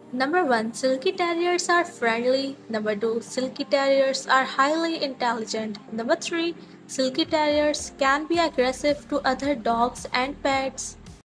Number 1. Silky Terriers are friendly. Number 2. Silky Terriers are highly intelligent. Number 3. Silky Terriers can be aggressive to other dogs and pets.